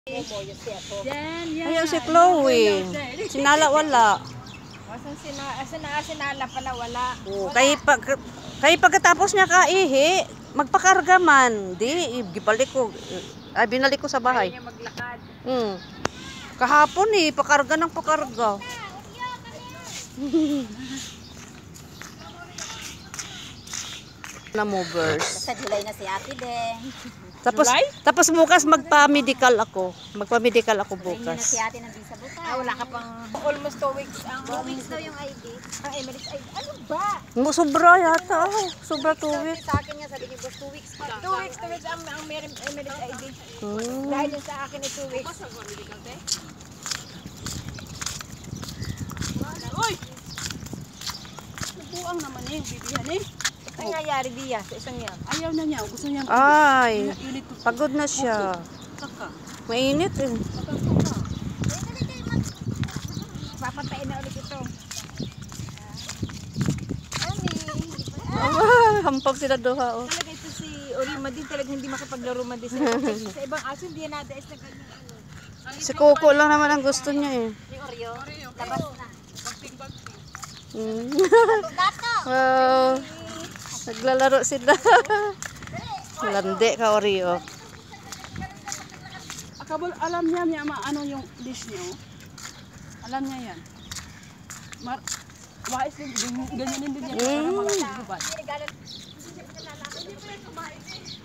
Ayaw si Chloe. Sinala wala. Sinala pala wala. Kay pagkatapos niya kaihi, magpakarga man. Di, gibalik ko. Ay, binalik ko sa bahay. Ayaw niya maglakad. Kahapon pakarga ng pakarga. Na movers. Sa July na si Ate Deng. Tapos bukas magpa-medical ako. Magpa-medical ako Hindi na bukas. si Ate ng visa bukas. Wala ka pang almost 2 weeks ang 2 weeks daw yung ID. ang Emirates ID. Ano ba? Sobra yata. Sobra 2 weeks. Sa akin niya sabi ni Boss 2 weeks pa. 2 weeks ang Emirates ID. Dahil yun sa akin ay 2 weeks. Uy! Nabuang naman bibihan Ang nangyayari diya sa isang yan. Ayaw na niya, gusto niya. Ay, Init ko. pagod na siya. Kaka. Mainit eh. Papantayin na ulit ito. Hampag sila duha. Oh. Talaga ito si Orima din talaga hindi makapaglaro man din sa ibang aso hindi yan nadaes na ganyan ano. Si Coco lang naman ang gusto niya eh. Si Oreo. Labas na. Naglalaro sila. Landi ka, Oreo. Akabol, alam niya ano yung dish niyo. Alam niya yan. Wais din, ganyan din niya. Para mga hubad.